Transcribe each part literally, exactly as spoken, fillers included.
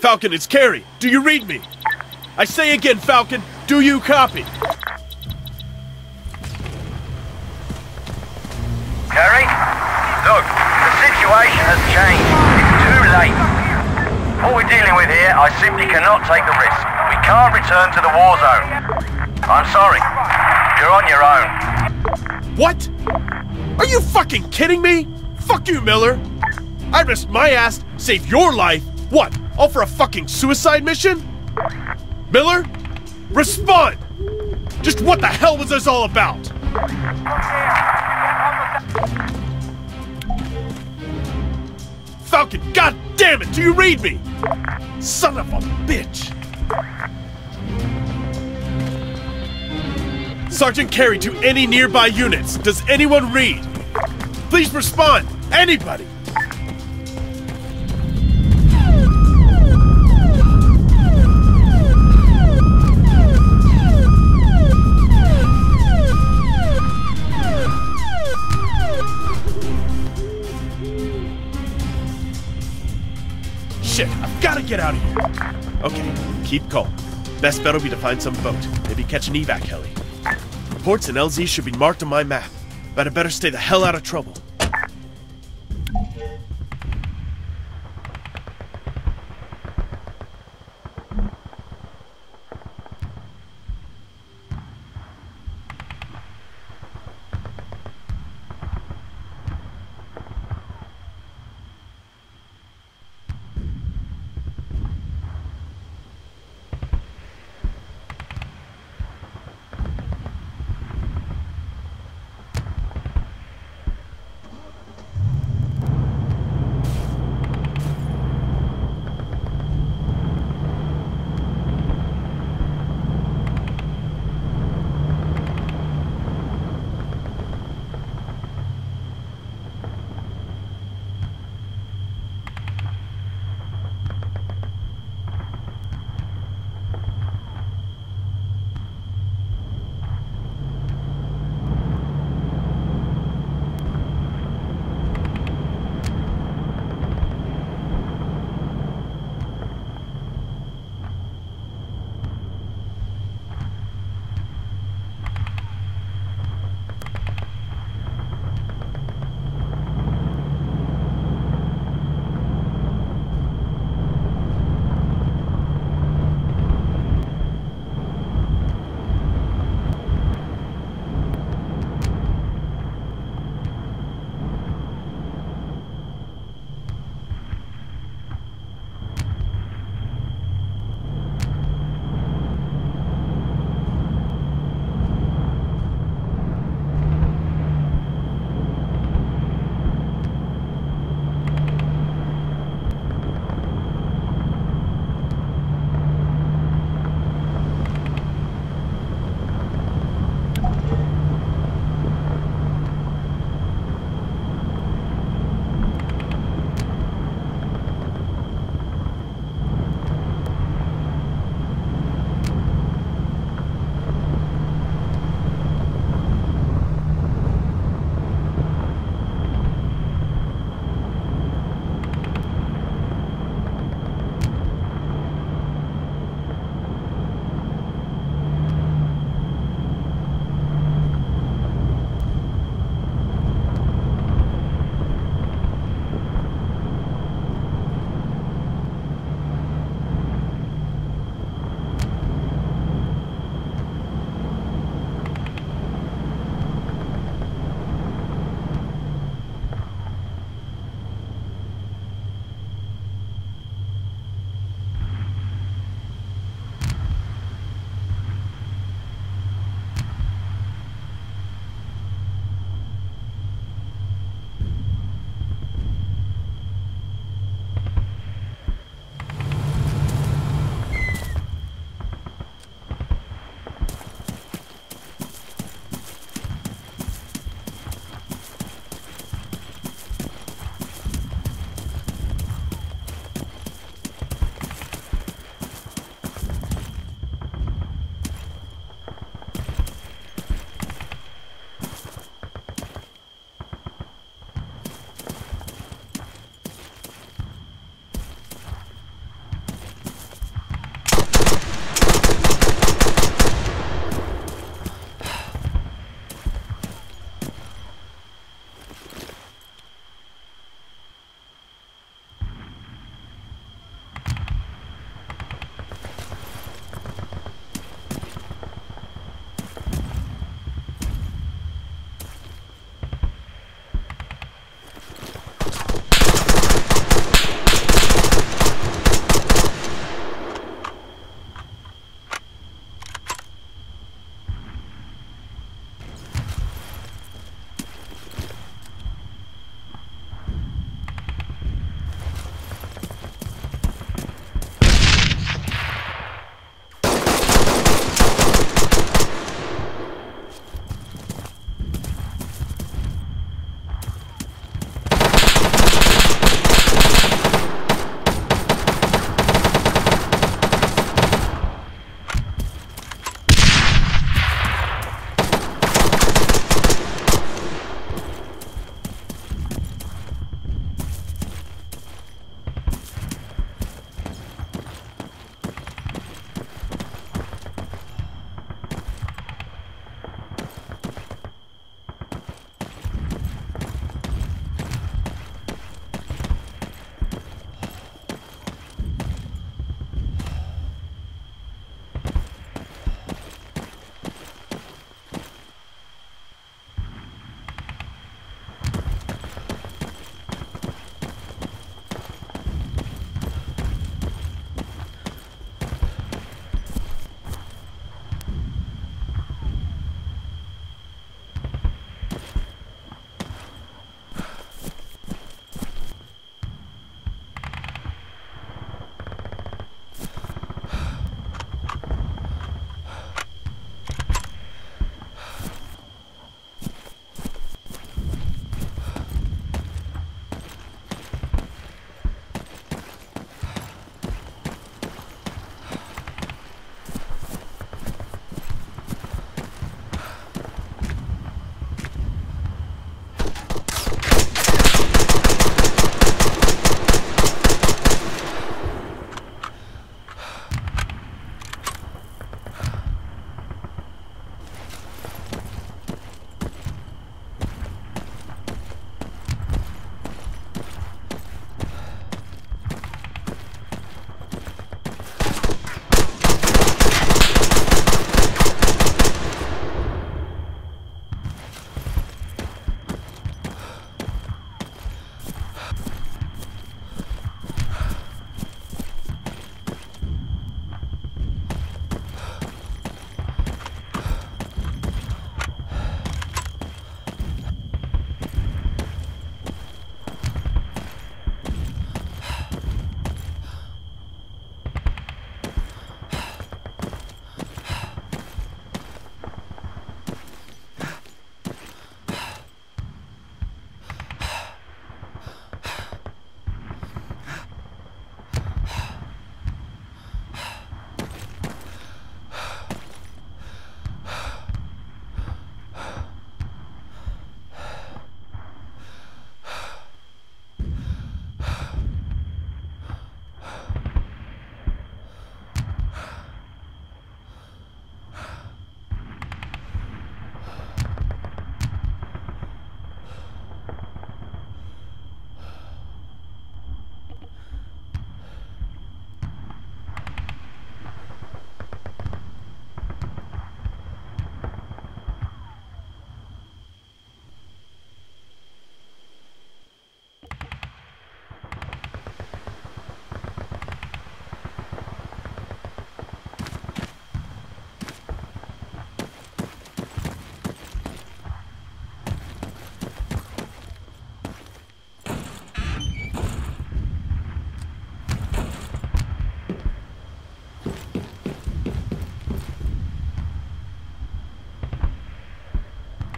Falcon, it's Carey. Do you read me? I say again, Falcon, do you copy? Carey? Look, the situation has changed. It's too late. What we're dealing with here, I simply cannot take the risk. We can't return to the war zone. I'm sorry. You're on your own. What? Are you fucking kidding me? Fuck you, Miller. I risked my ass, save your life. What? All for a fucking suicide mission? Miller? Respond! Just what the hell was this all about? Falcon, god damn it, do you read me? Son of a bitch! Sergeant Carey to any nearby units. Does anyone read? Please respond! Anybody! Shit, I've gotta get out of here. Okay, keep calm. Best bet will be to find some boat. Maybe catch an evac heli. Ports and L Z should be marked on my map, but I better stay the hell out of trouble.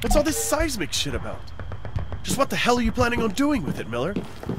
What's all this seismic shit about? Just what the hell are you planning on doing with it, Miller?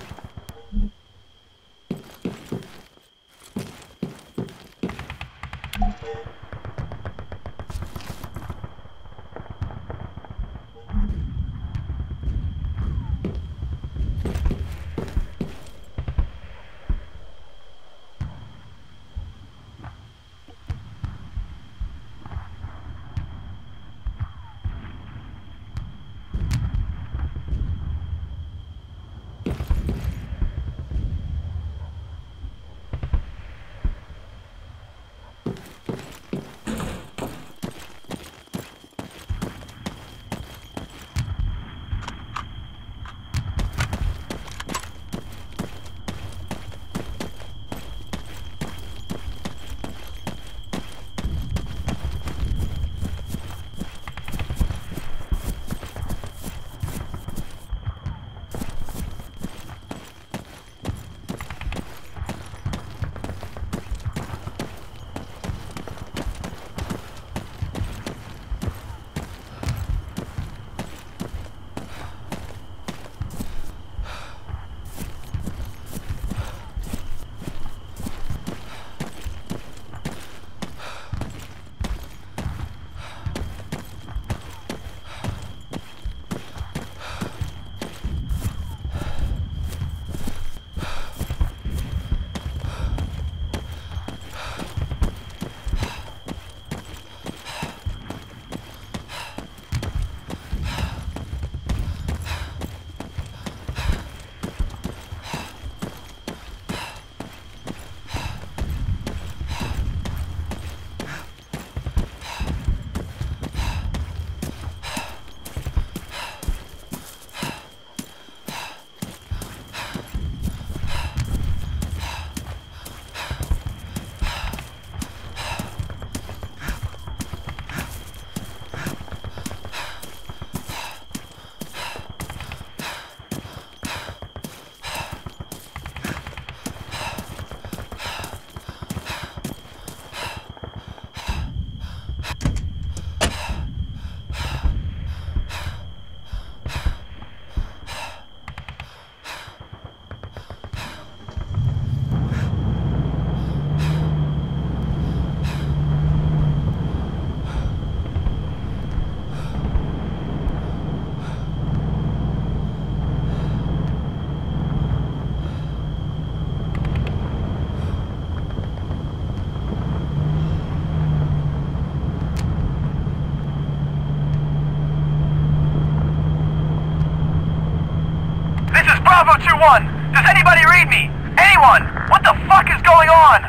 Bravo two one! Does anybody read me? Anyone? What the fuck is going on?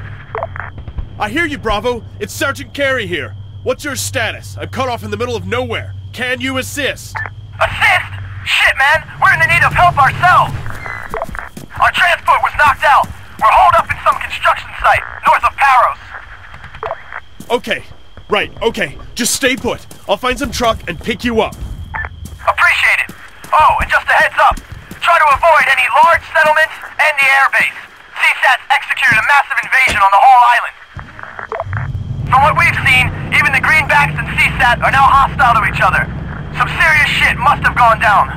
I hear you, Bravo. It's Sergeant Carey here. What's your status? I'm cut off in the middle of nowhere. Can you assist? Assist? Shit, man! We're in the need of help ourselves! Our transport was knocked out. We're holed up in some construction site, north of Paros. Okay. Right, okay. Just stay put. I'll find some truck and pick you up. Appreciate it. Oh, and just a heads up. Try to avoid any large settlements and the airbase. C SAT's executed a massive invasion on the whole island. From what we've seen, even the Greenbacks and C SAT are now hostile to each other. Some serious shit must have gone down.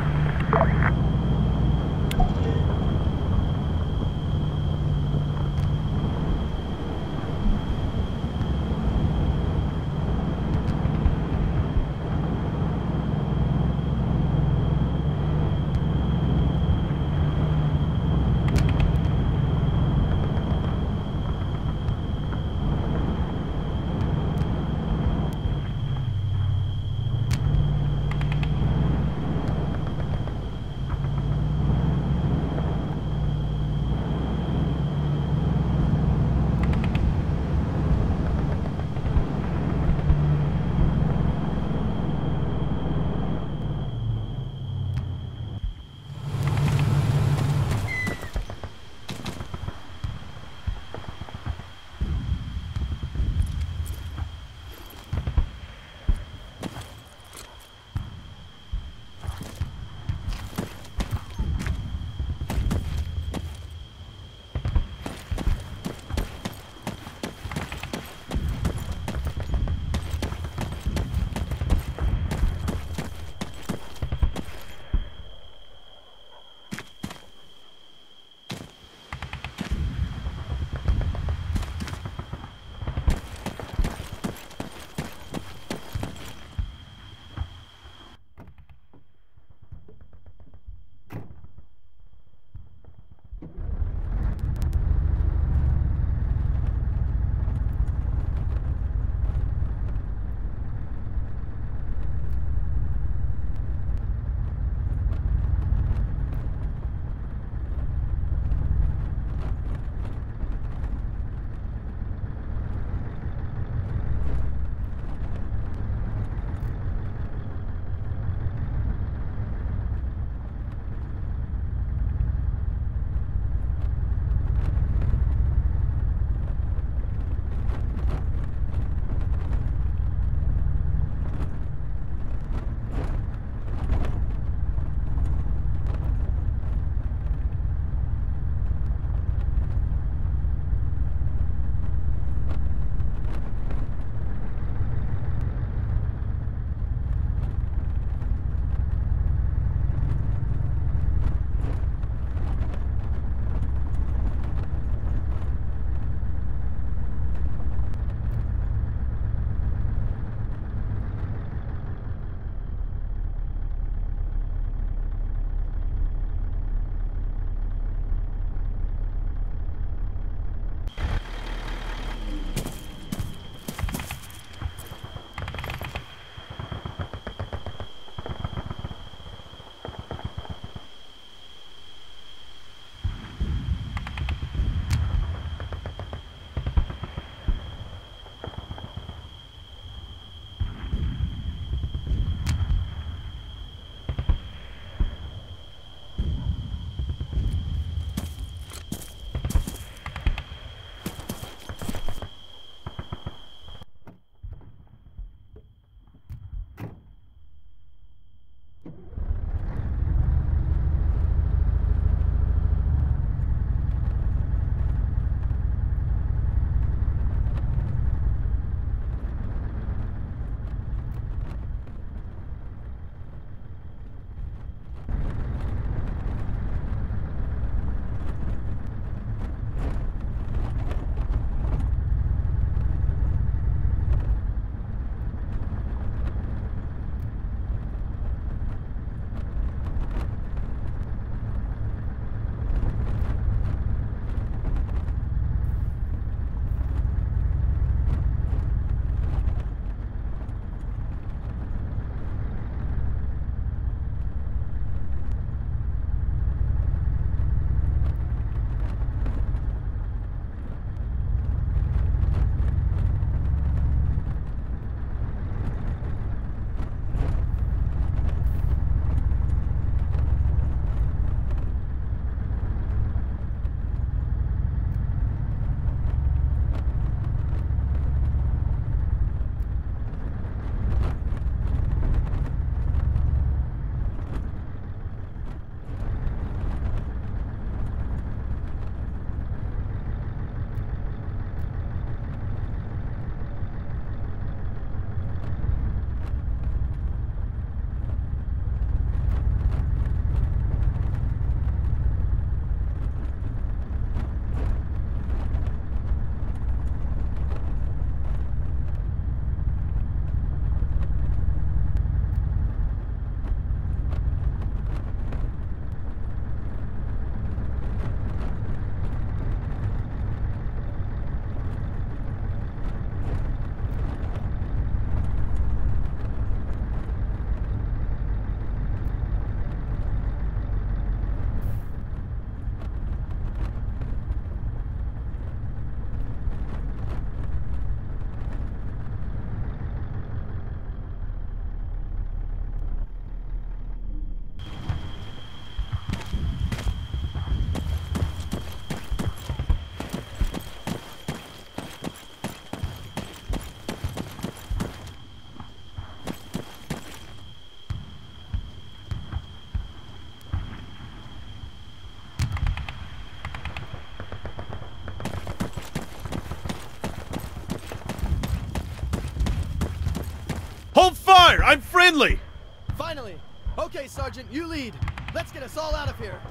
Hold fire! I'm friendly! Finally! Okay, Sergeant, you lead. Let's get us all out of here.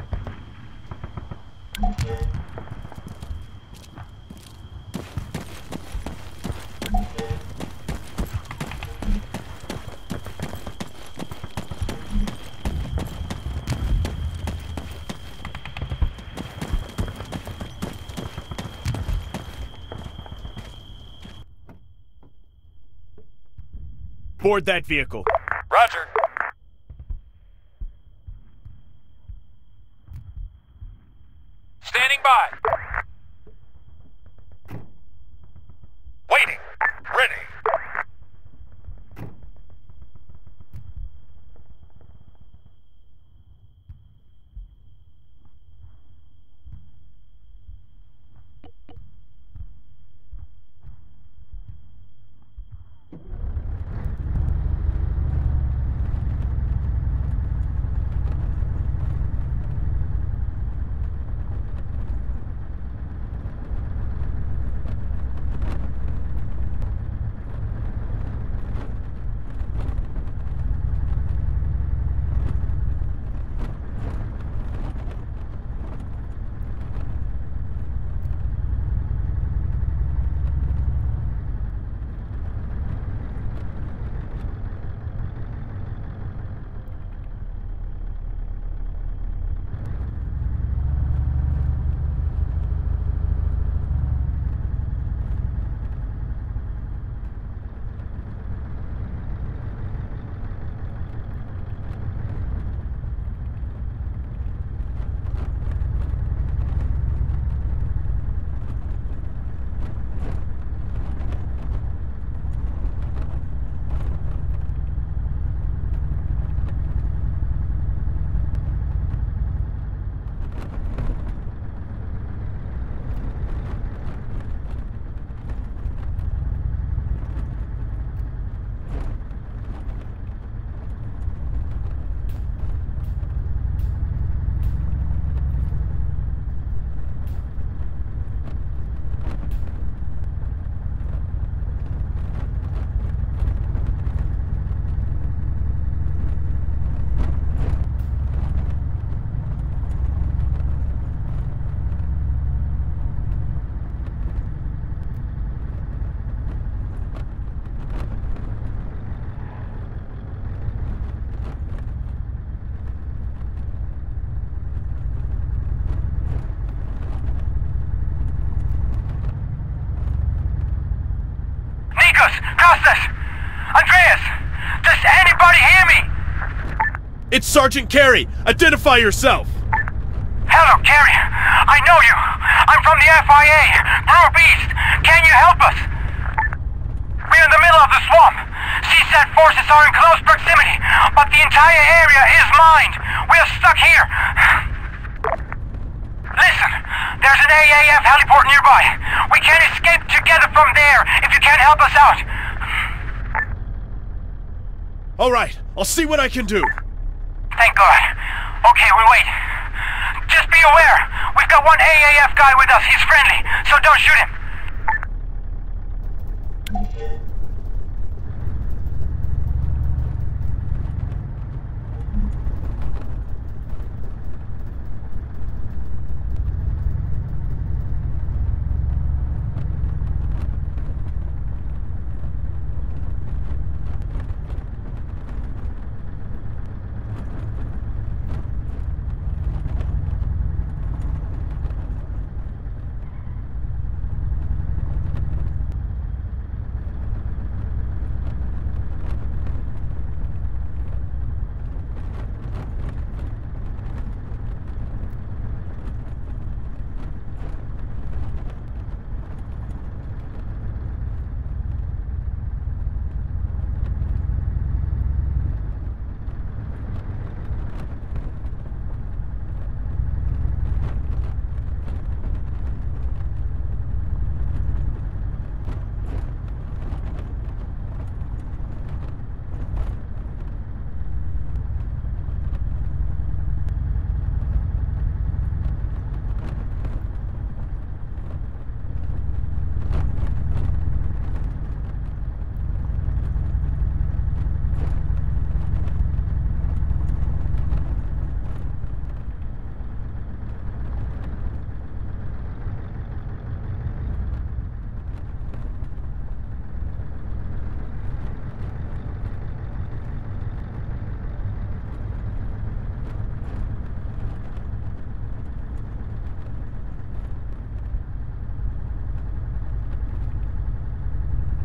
Board that vehicle. Roger. Standing by. Waiting. Ready. Andreas! Does anybody hear me? It's Sergeant Carey! Identify yourself! Hello, Carey. I know you. I'm from the F I A, Group East. Can you help us? We're in the middle of the swamp. C SAT forces are in close proximity, but the entire area is mined. We're stuck here. Listen, there's an A A F heliport nearby. We can escape together from there if you can help us out. Alright, I'll see what I can do. Thank God. Okay, we'll wait. Just be aware, we've got one A A F guy with us. He's friendly, so don't shoot him.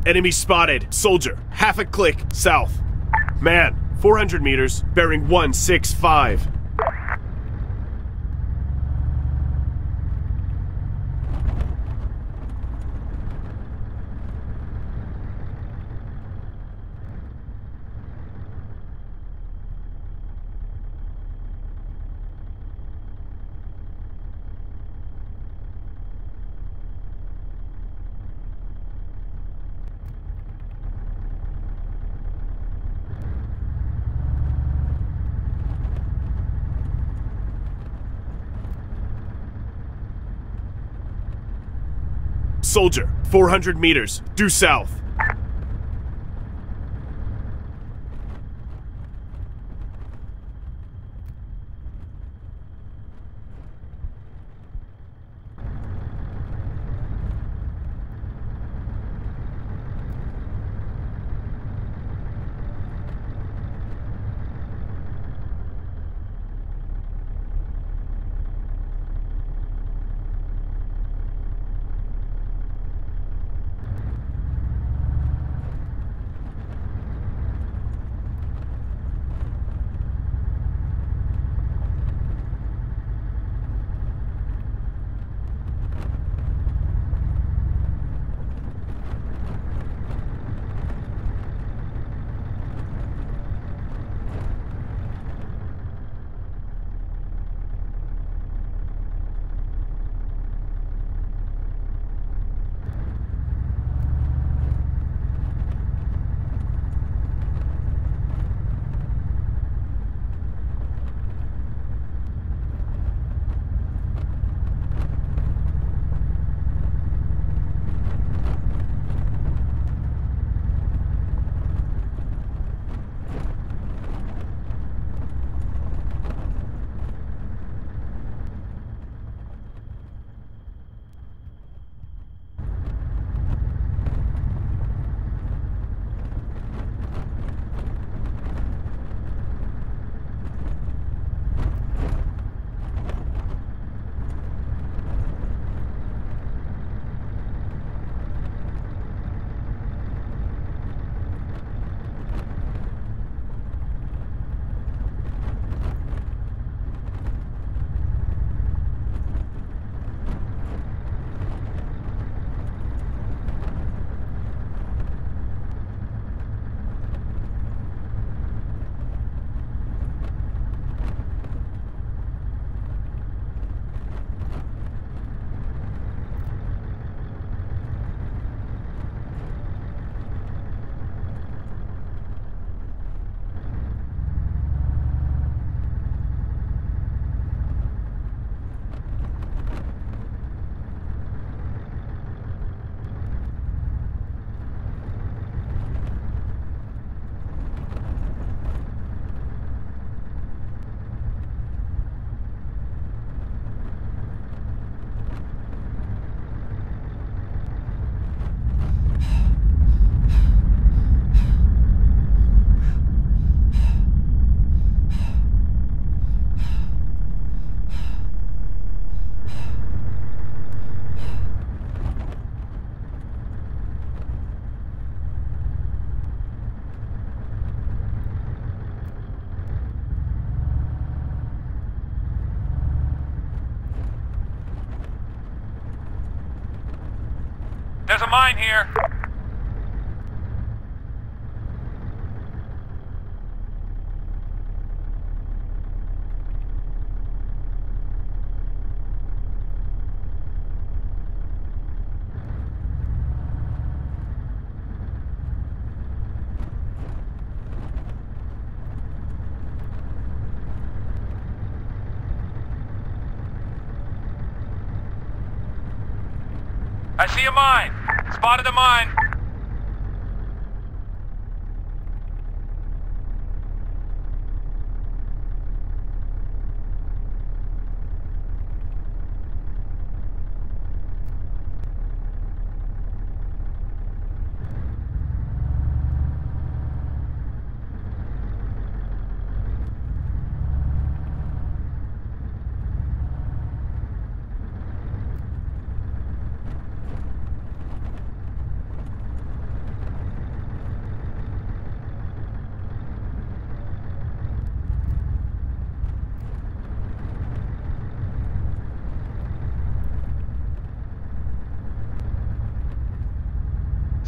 Enemy spotted. Soldier, half a click, south. Man, four hundred meters, bearing one six five. Soldier, four hundred meters, due south. There's a mine here. I see a mine. Spotted a mine.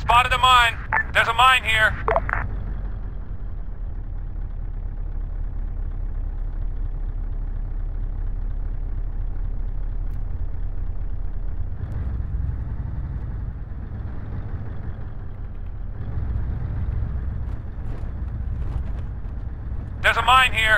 Spotted a mine. There's a mine here. There's a mine here.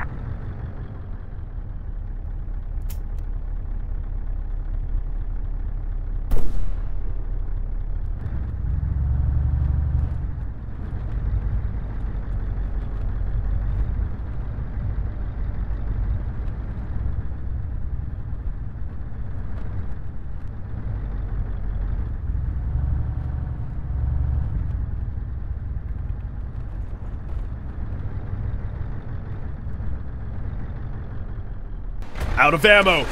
Out of ammo!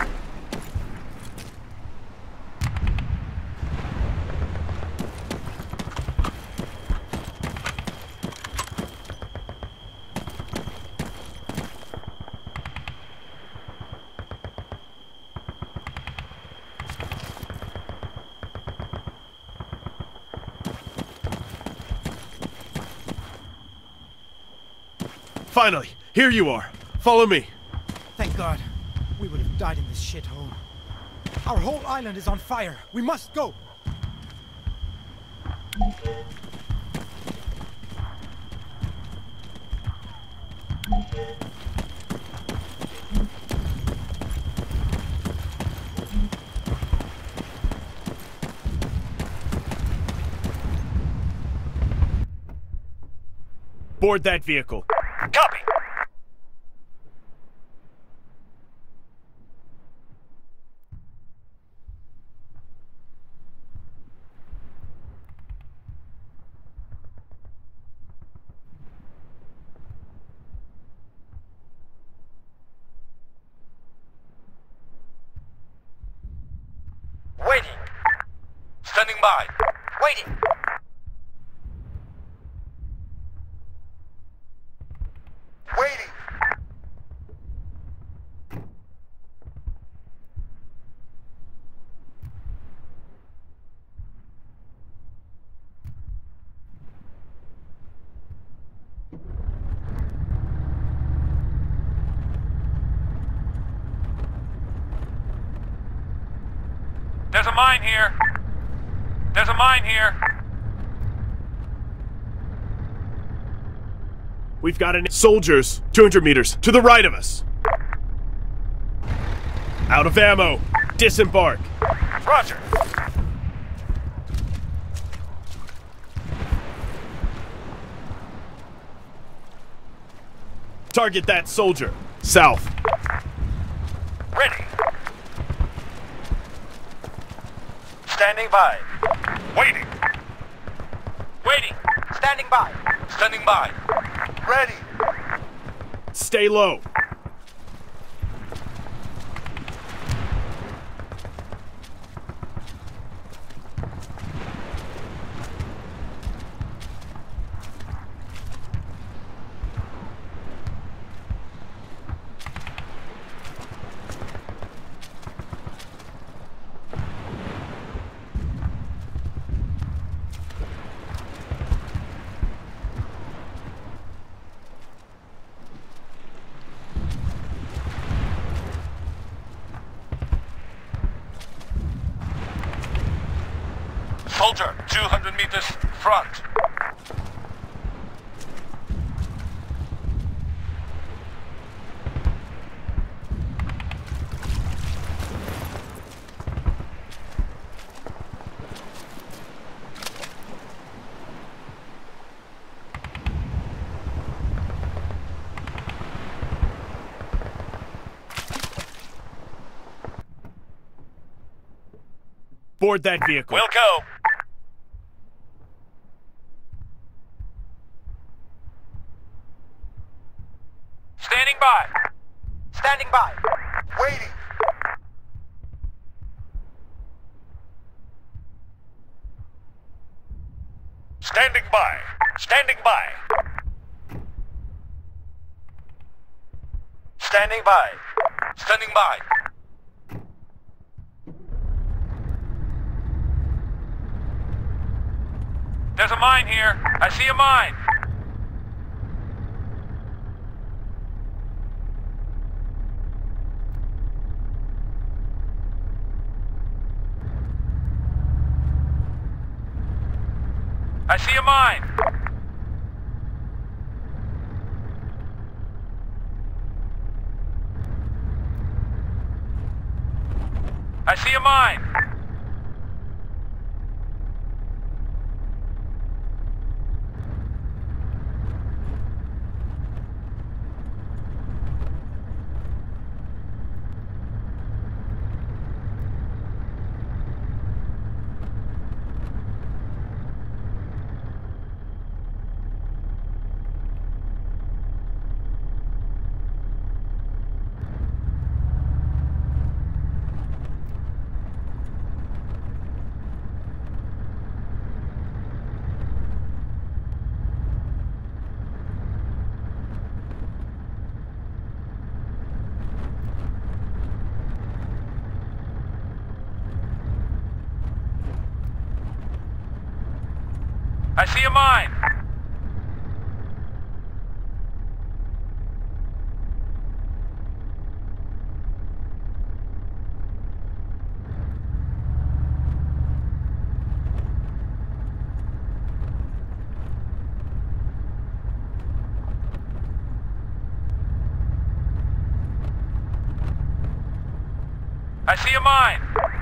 Finally, here you are. Follow me. Thank God. We would have died in this shithole. Our whole island is on fire. We must go. Board that vehicle. Copy. Waiting. Standing by. Waiting. Waiting. There's a mine here. There's a mine here. We've got an soldiers, two hundred meters, to the right of us. Out of ammo. Disembark. Roger. Target that soldier. South. Ready. Standing by. Waiting. Waiting. Standing by. Standing by. Ready. Stay low. Soldier, two hundred meters front. Board that vehicle. We'll go. Standing by. Standing by. Waiting. Standing by. Standing by. Standing by. Standing by. There's a mine here. I see a mine. I see a mine. I see a mine. I see a mine. I see a mine.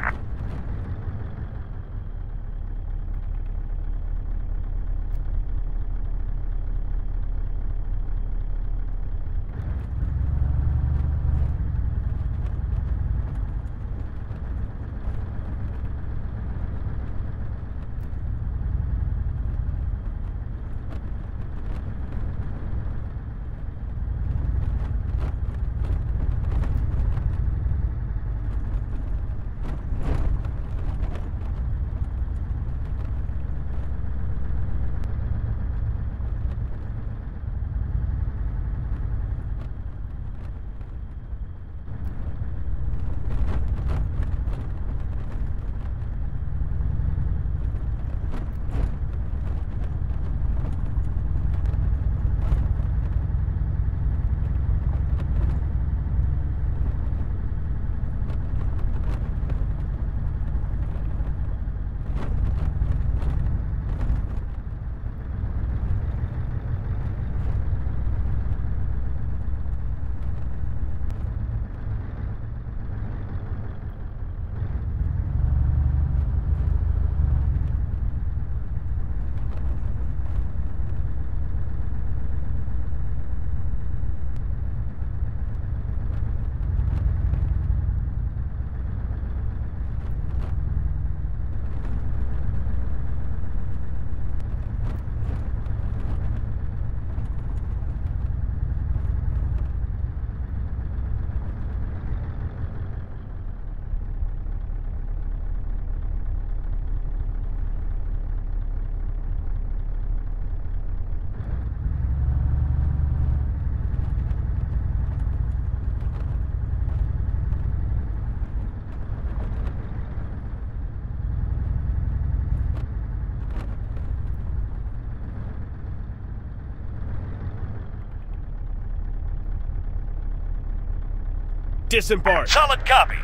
Disembark. Solid copy.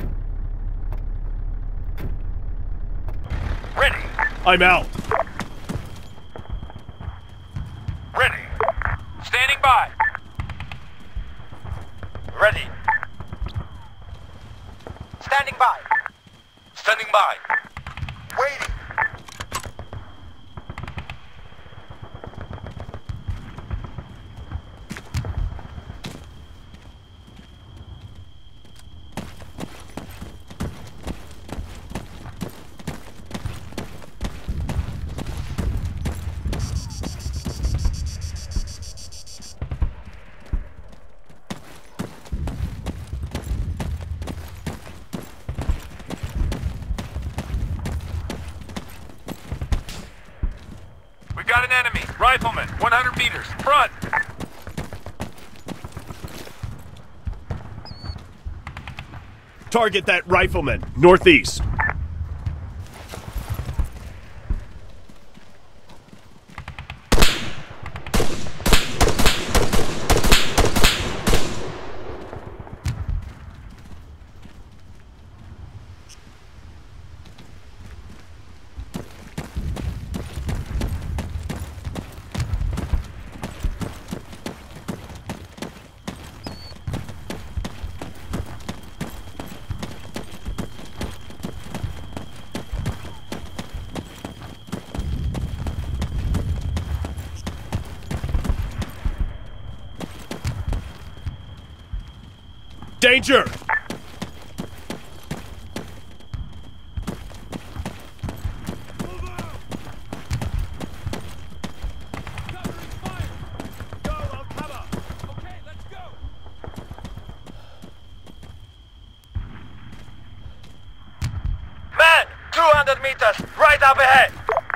Ready. I'm out. Ready. Standing by. Ready. Standing by. Standing by. Waiting. Got an enemy. Rifleman, one hundred meters. Front. Target that rifleman, northeast. Danger! two hundred meters, right up ahead!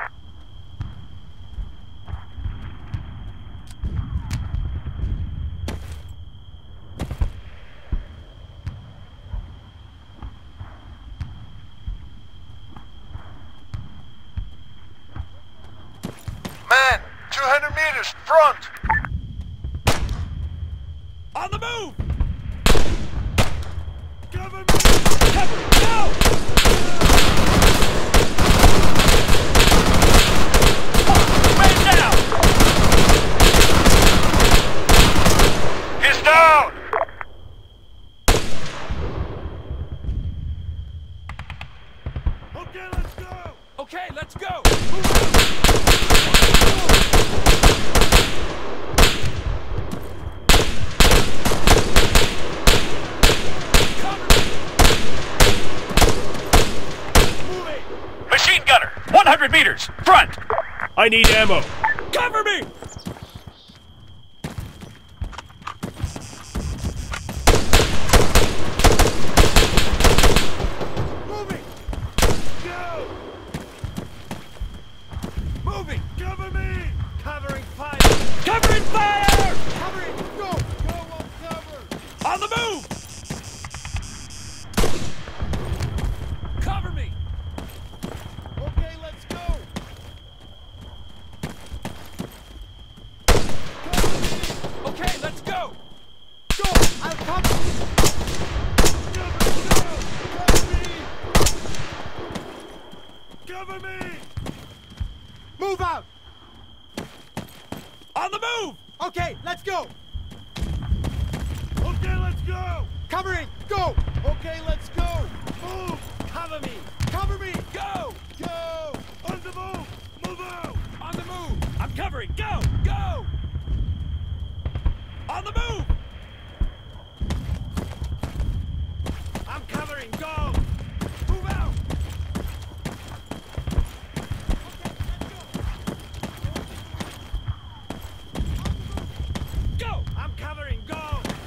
Man, two hundred meters, front! On the move! Cover me! Cover! Go! Man down! He's down! Okay, let's go! Okay, let's go! Machine gunner, one hundred meters, front! I need ammo. Cover me! Moving! Go! Moving! Cover me! Covering fire! Covering fire! Covering! Go! Go on cover! On the move! Cover me! Okay, let's go! Okay, let's go! Go! I'll cover! Cover me! Move out! On the move! Okay, let's go! Okay, let's go! Covering! Go! Okay, let's go! Move! Cover me! Cover me! Go! Go! On the move! Move out! On the move! I'm covering! Go! Go! On the move! I'm covering! Go! Move out! Go! I'm covering! Go!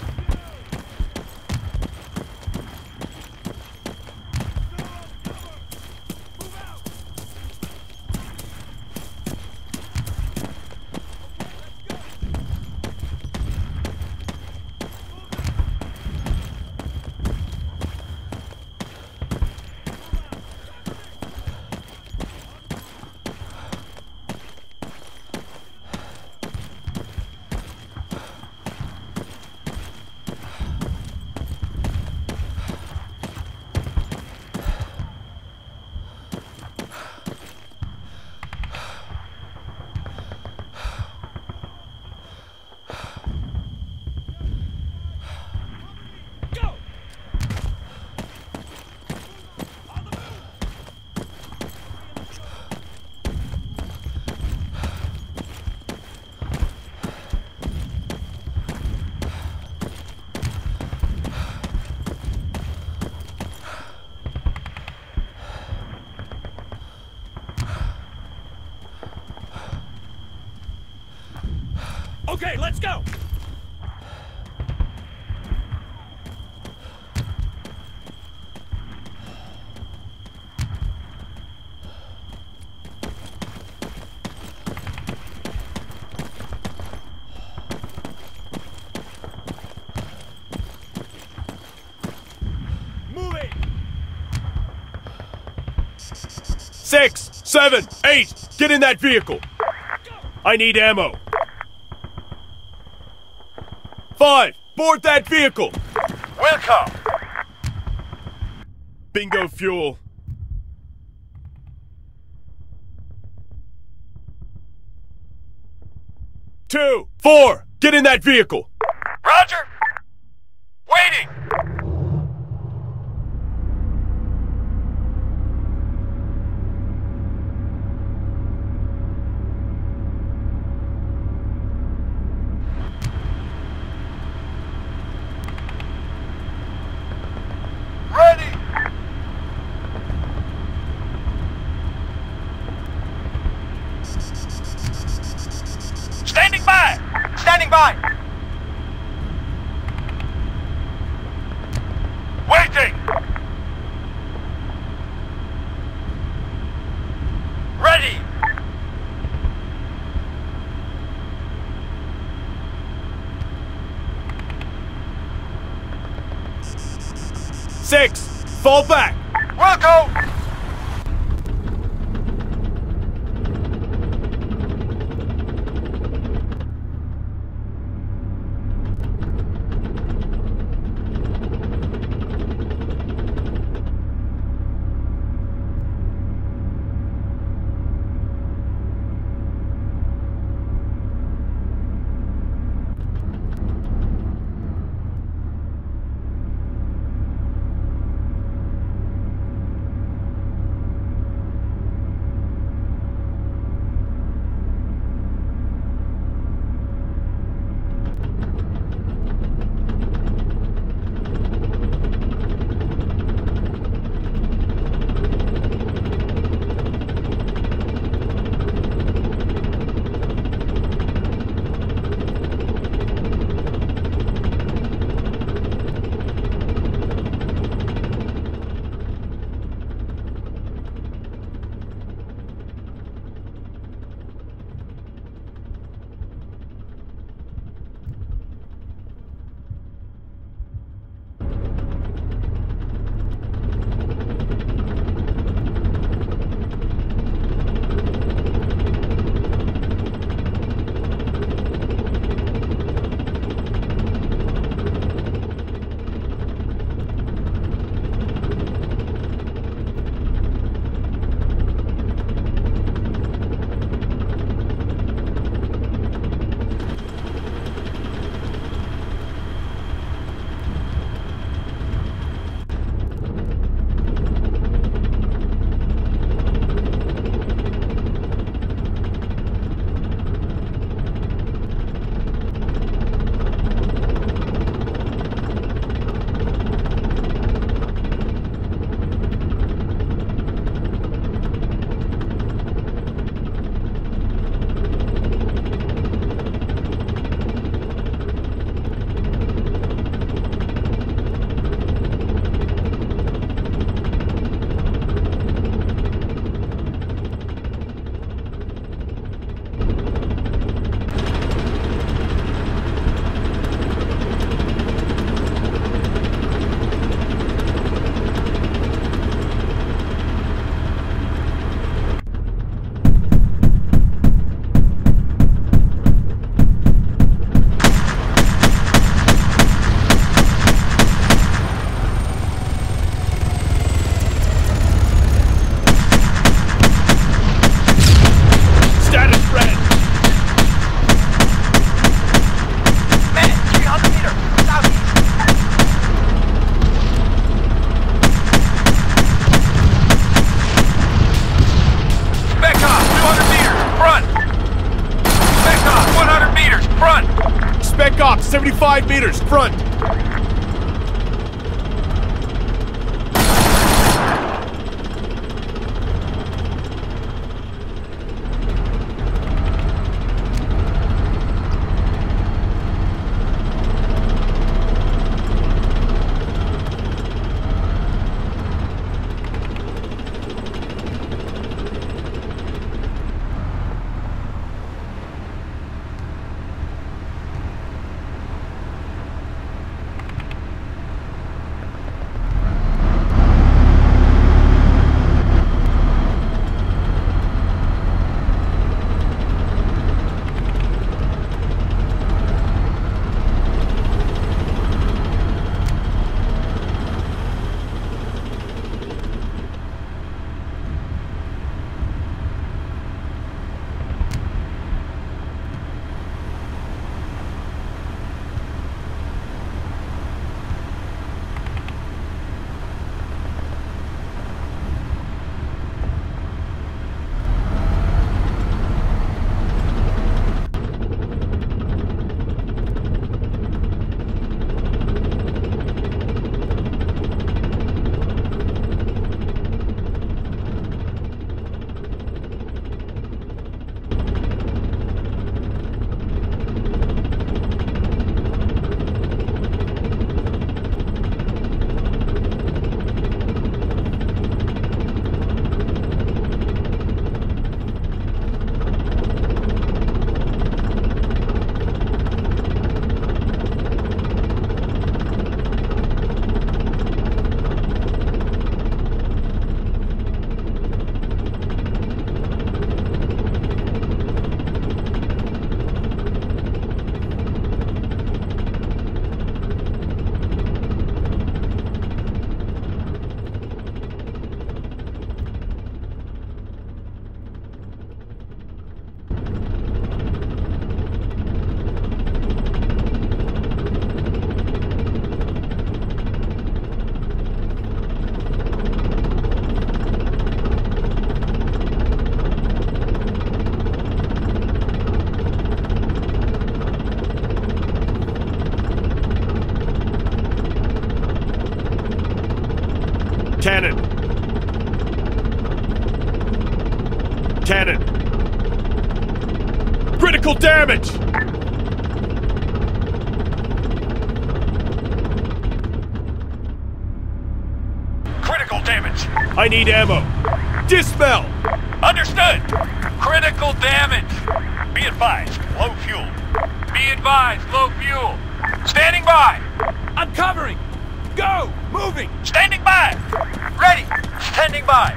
Go! On the move! Okay, let's go! Moving! Six, seven, eight! Get in that vehicle! I need ammo. Five, board that vehicle! Will come! Bingo fuel. Two, four, get in that vehicle! Roger! Waiting! Standing by! Standing by! Waiting! Ready! Six, fall back. Wilco! seventy-five meters, front! damage! Critical damage! I need ammo. Dispel! Understood! Critical damage! Be advised, low fuel. Be advised, low fuel. Standing by! I'm covering! Go! Moving! Standing by! Ready! Standing by!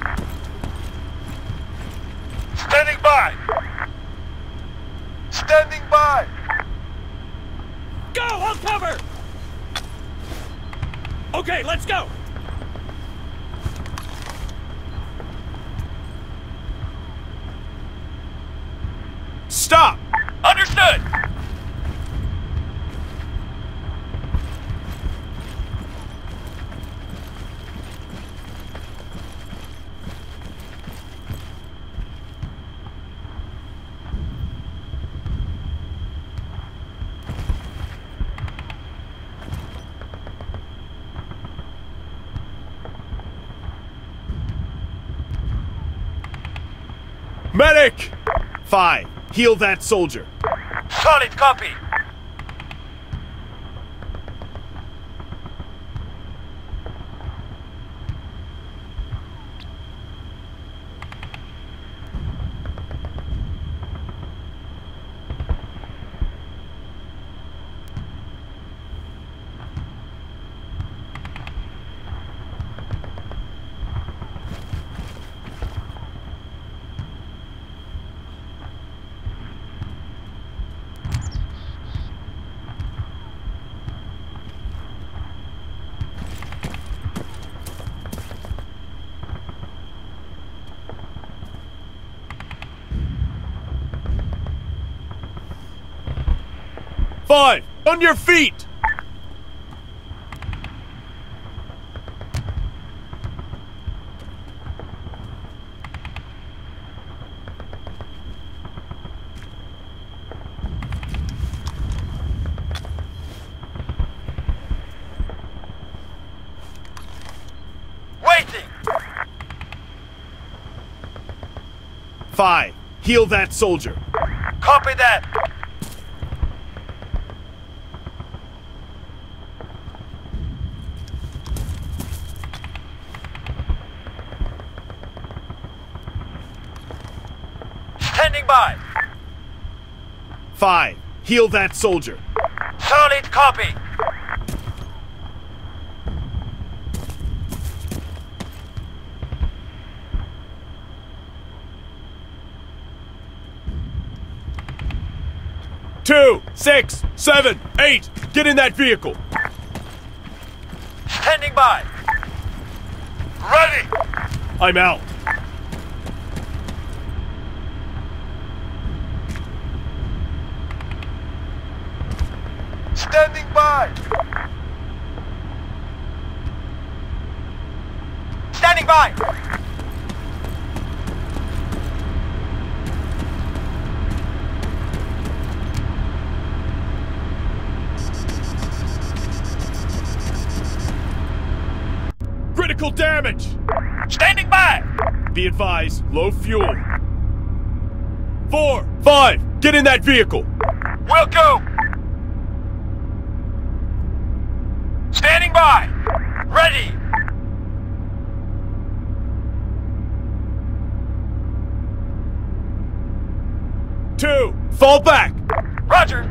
Standing by! Standing by! Go! I'll cover! Okay, let's go! Stop! Understood! Medic! Five. Heal that soldier. Solid copy! Five. On your feet! Waiting! Five. Heal that soldier. Copy that! Standing by! Five. Heal that soldier. Solid copy! Two, six, seven, eight. Get in that vehicle. Standing by! Ready! I'm out. Standing by! Standing by! Critical damage! Standing by! Be advised, low fuel. Four, five, get in that vehicle. We'll go! Standing by! Ready! Two, fall back. Roger!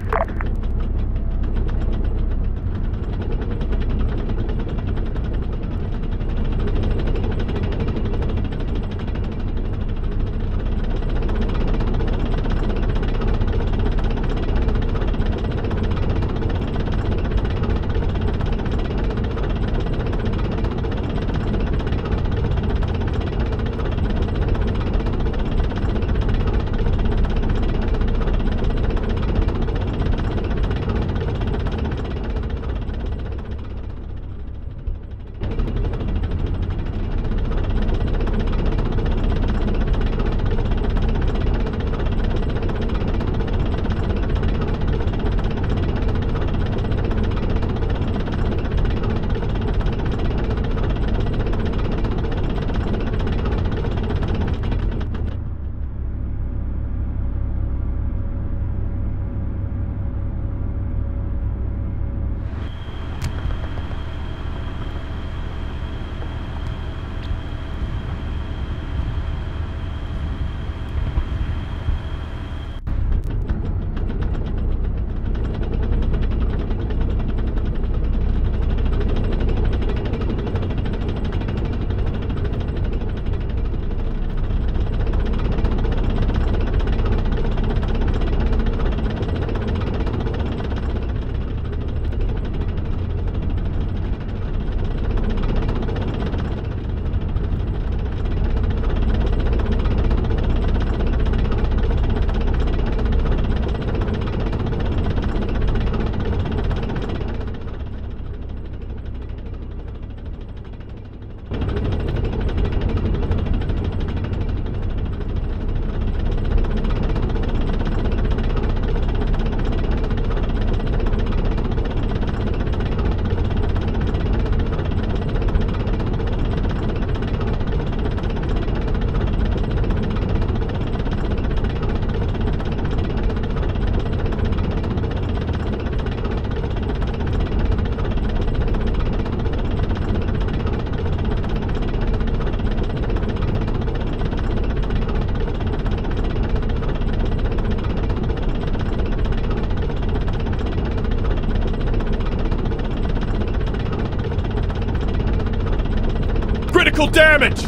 Critical damage!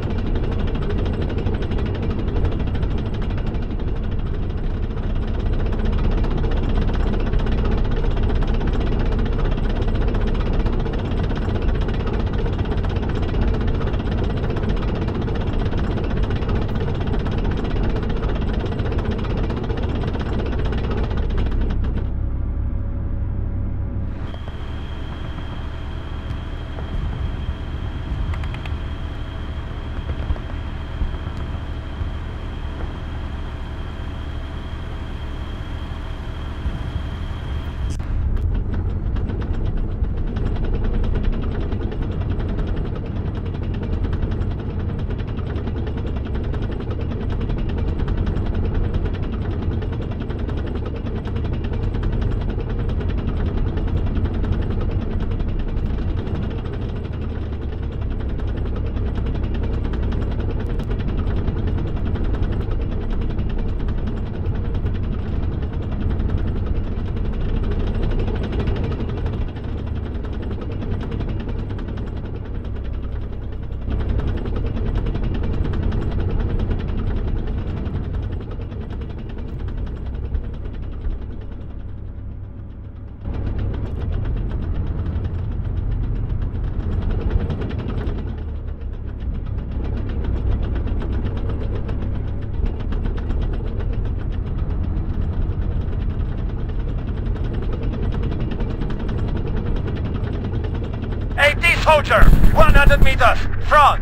Soldier, one hundred meters, front!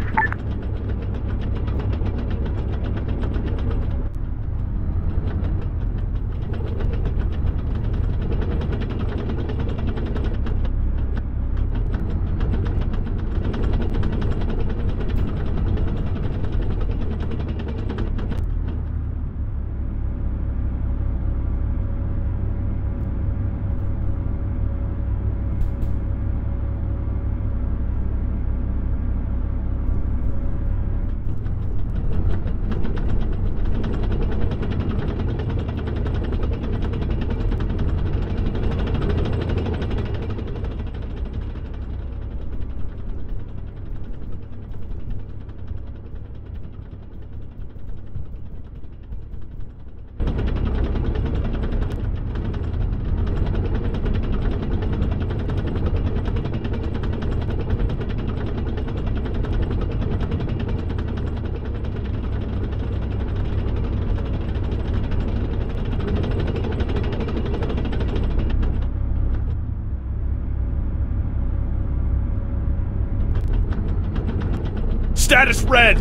Status red!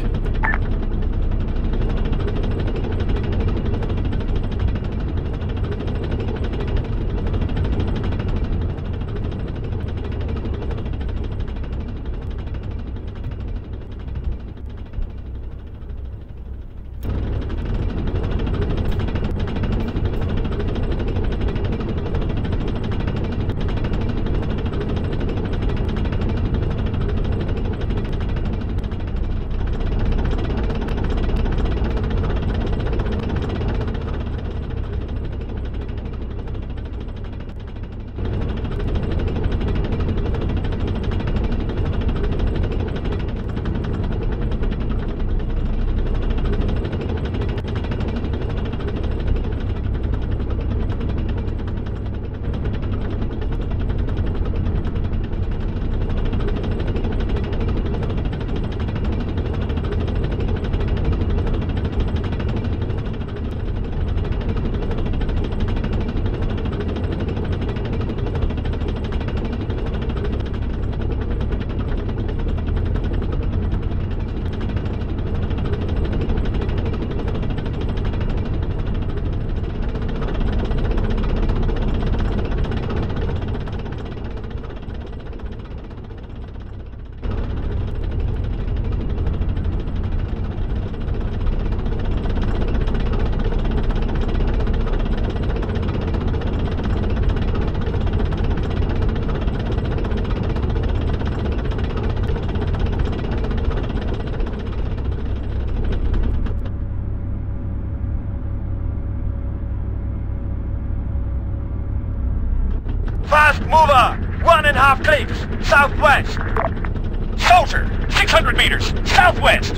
Fast mover! One and a half clicks, southwest! Soldier, six hundred meters, southwest.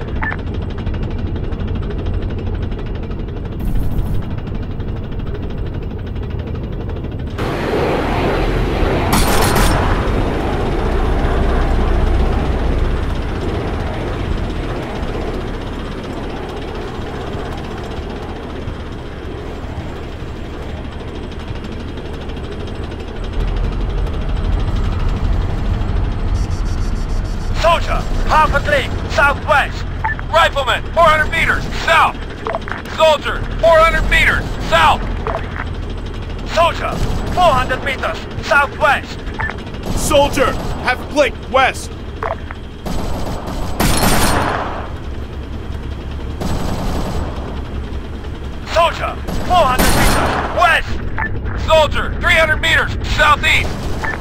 Soldier, half a league, southwest. Rifleman, four hundred meters, south. Soldier, four hundred meters, south. Soldier, four hundred meters, southwest. Soldier, have a click, west. Soldier, four hundred meters, west. Soldier, three hundred meters, southeast.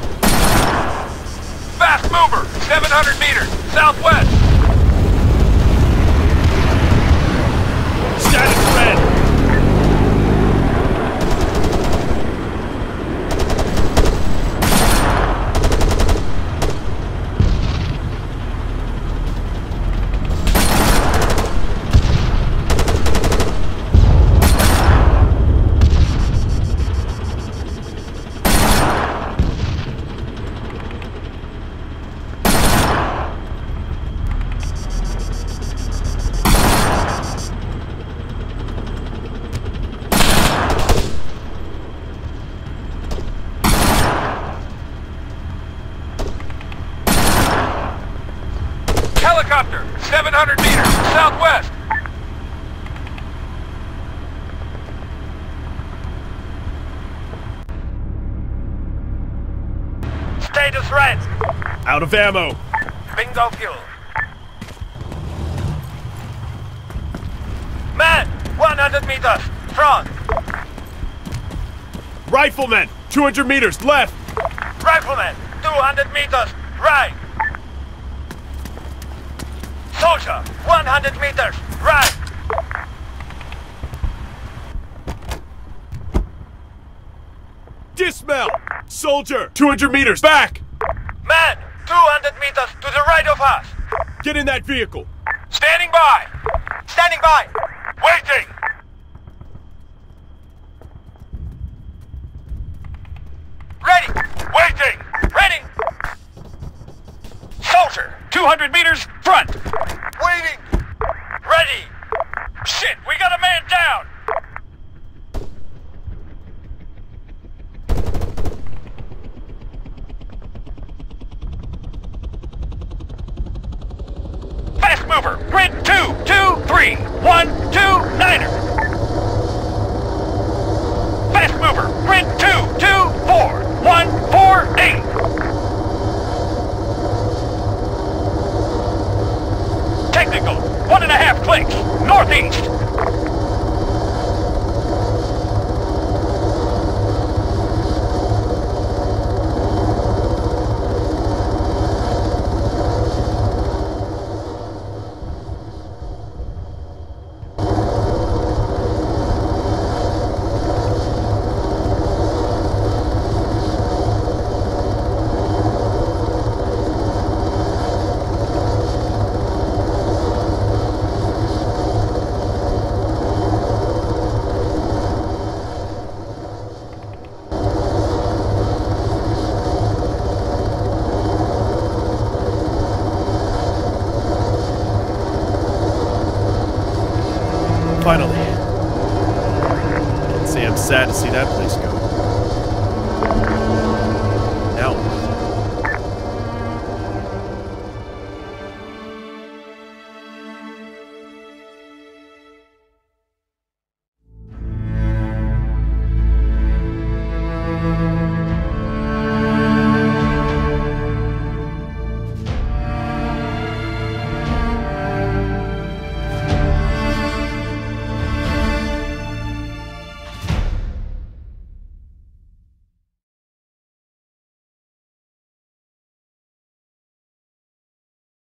Fast mover, seven hundred meters, southwest. Status red. Helicopter, seven hundred meters, southwest. Status red. Out of ammo. Bingo fuel. Man, one hundred meters, front. Rifleman, two hundred meters, left. Rifleman, two hundred meters, right. Soldier, one hundred meters, right. Dismount. Soldier, two hundred meters, back. Man, two hundred meters to the right of us. Get in that vehicle. Standing by. Standing by. Waiting. Ready. Waiting. Ready. Soldier, two hundred meters, front. Waiting. Ready. Shit, we got a man down. Fast mover, grid two, two, three, one, two, niner.